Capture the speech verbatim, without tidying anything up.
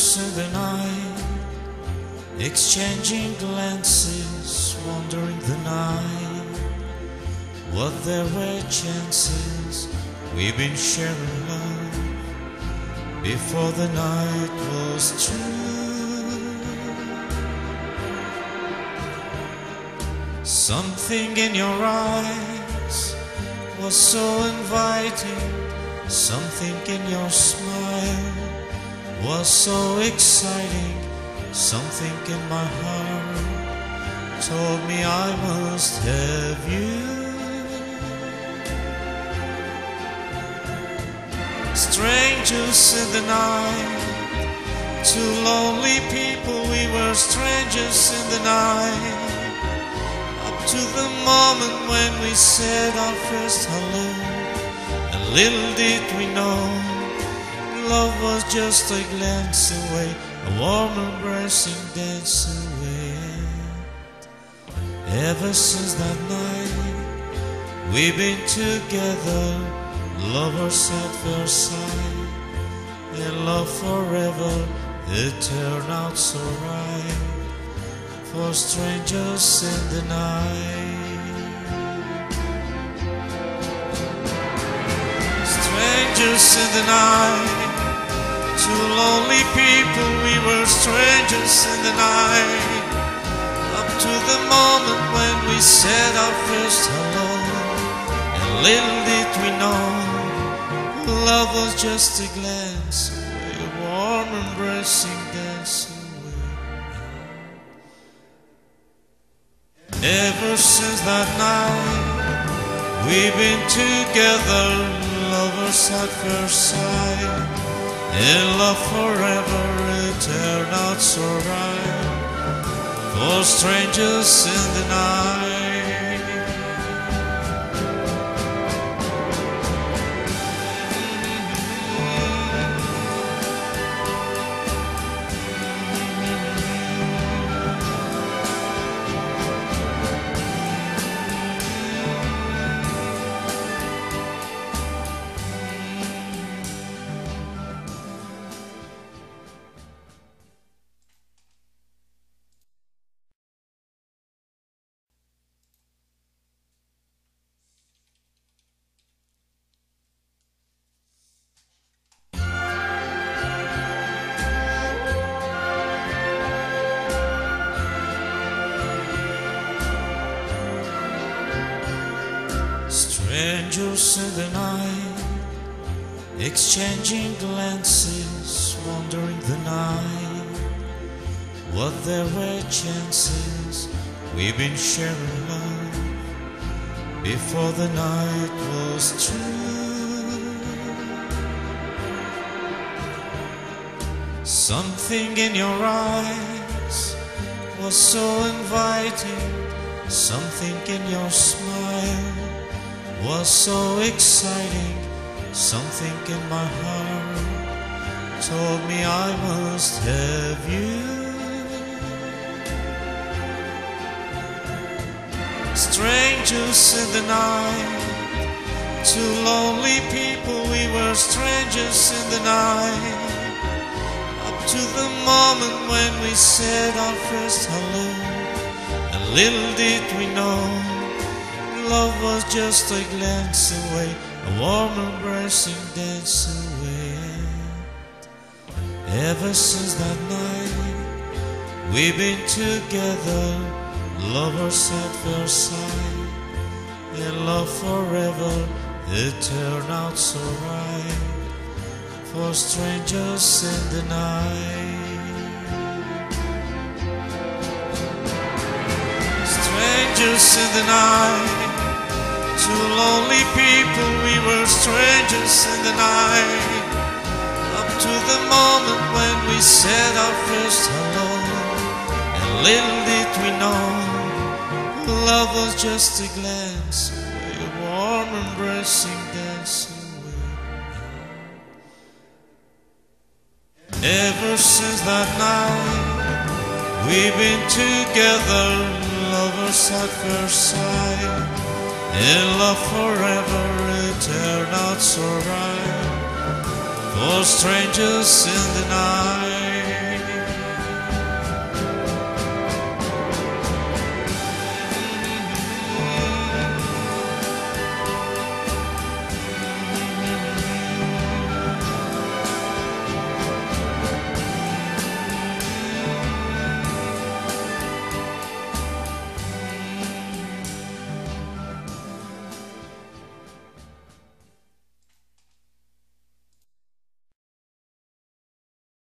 Strangers in the night, exchanging glances, wandering the night. What there were chances we've been sharing love before the night was true. Something in your eyes was so inviting, something in your smile was so exciting, something in my heart told me I must have you. Strangers in the night, two lonely people, we were strangers in the night, up to the moment when we said our first hello. And little did we know, love was just a glance away, a warm embracing dance away. Ever since that night, we've been together, lovers at first sight, and love forever, it turned out so right, for strangers in the night. Strangers in the night, two lonely people, we were strangers in the night, up to the moment when we said our first hello. And little did we know, love was just a glance away, a warm embracing dance away. Ever since that night, we've been together, lovers at first sight, in love forever, it turned out so right, for strangers in the night. Strangers in the night, exchanging glances, wandering the night. What there were chances we've been sharing love before the night was true. Something in your eyes was so inviting, something in your smile was so exciting, something in my heart told me I must have you. Strangers in the night, two lonely people, we were strangers in the night, up to the moment when we said our first hello. And little did we know, love was just a glance away, a warm embracing dance away. Ever since that night, we've been together, lovers at first sight, in love forever, it turned out so right, for strangers in the night. Strangers in the night, two lonely people, we were strangers in the night, up to the moment when we said our first hello. And little did we know, love was just a glance away, a warm embracing dance away. Ever since that night, we've been together, lovers at first sight, in love forever, it turned out so right, for strangers in the night.